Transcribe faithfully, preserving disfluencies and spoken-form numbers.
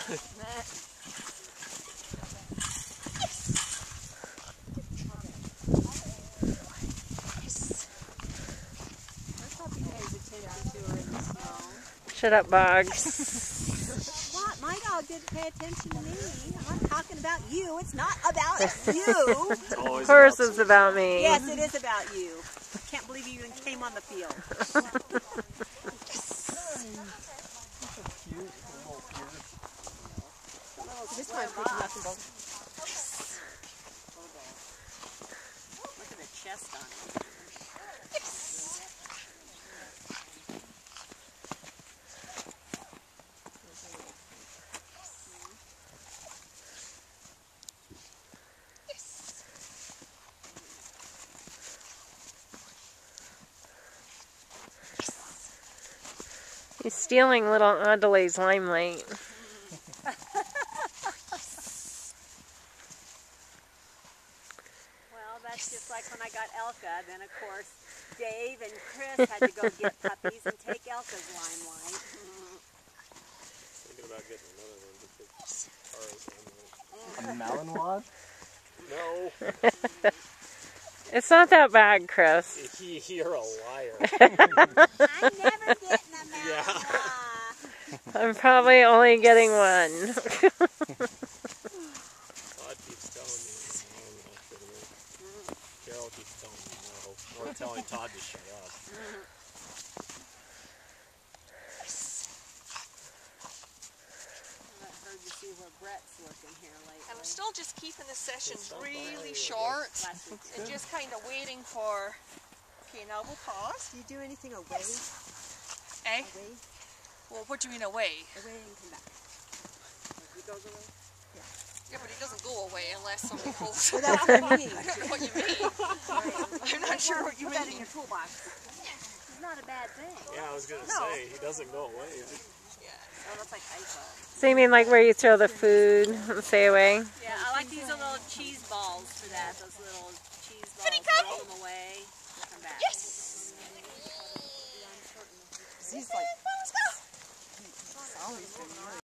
Shut up, Boggs. What? My dog didn't pay attention to me. I'm talking about you. It's not about you. Of course it's about me. Yes, it is about you. Can't believe you even came on the field. This one picking up both. Look at the chest on it. He's stealing little Adelaide's limelight. Well, that's just like when I got Elka. Then, of course, Dave and Chris had to go get puppies and take Elka's limelight. Thinking about getting another one to take Tara's limelight. A Malinois? No. It's not that bad, Chris. You're a liar. I'm never getting a Malinois. Yeah. I'm probably only getting one. Todd keeps telling me no. Carol keeps telling me no. Or telling Todd to shut up. I heard you see where Brett's working here lately. I'm still just keeping the sessions really short and just kind of waiting for... Okay, now we'll pause. Do you do anything away? Eh? Away? Well, what do you mean away? Away and come back. Like he goes away? Yeah. Yeah, but he doesn't go away unless somebody holds Well, him. that's what I mean. I don't know what you mean. I'm not sure what you Put that in mean. your toolbox. It's not a bad thing. Yeah, I was going to No. say, he doesn't go away. Yeah. Oh, that's like iPhone. So you mean like where you throw the food and stay away? Yeah, I like these little cheese balls for that. Those little cheese balls. Finny, come. Roll them away. Come back. Yes! He's like, Let's go! he's always been